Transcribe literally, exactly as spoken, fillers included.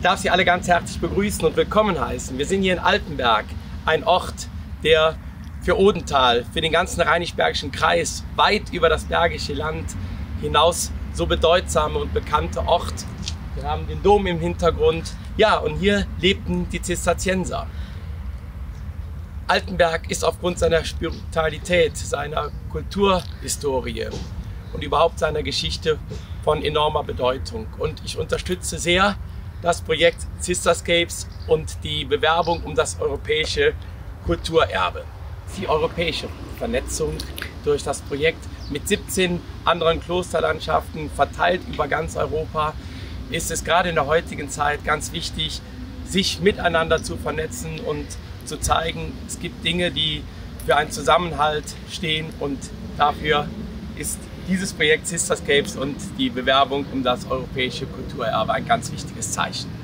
darf Sie alle ganz herzlich begrüßen und willkommen heißen. Wir sind hier in Altenberg, ein Ort, der für Odenthal, für den ganzen Rheinisch-Bergischen Kreis, weit über das Bergische Land hinaus so bedeutsame und bekannte Ort. Wir haben den Dom im Hintergrund. Ja, und hier lebten die Zisterzienser. Altenberg ist aufgrund seiner Spiritualität, seiner Kulturhistorie und überhaupt seiner Geschichte von enormer Bedeutung. Und ich unterstütze sehr das Projekt Cisterscapes und die Bewerbung um das europäische Kulturerbe. Die europäische Vernetzung durch das Projekt mit siebzehn anderen Klosterlandschaften verteilt über ganz Europa ist es gerade in der heutigen Zeit ganz wichtig, sich miteinander zu vernetzen und zu zeigen, es gibt Dinge, die für einen Zusammenhalt stehen, und dafür ist dieses Projekt Cisterscapes und die Bewerbung um das europäische Kulturerbe ein ganz wichtiges Zeichen.